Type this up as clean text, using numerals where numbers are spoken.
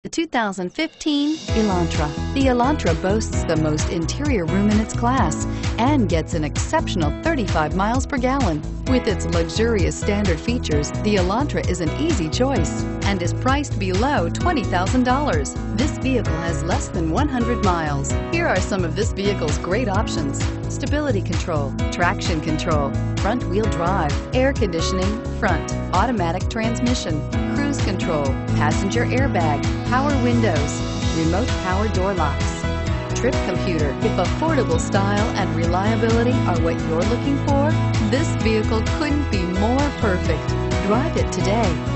The 2015 Elantra. The Elantra boasts the most interior room in its class and gets an exceptional 35 miles per gallon. With its luxurious standard features, the Elantra is an easy choice and is priced below $20,000. This vehicle has less than 100 miles. Here are some of this vehicle's great options: stability control, traction control, front wheel drive, air conditioning, front, automatic transmission, cruise control, passenger airbag, power windows, remote power door locks, trip computer. If affordable style and reliability are what you're looking for, this vehicle couldn't be more perfect. Drive it today.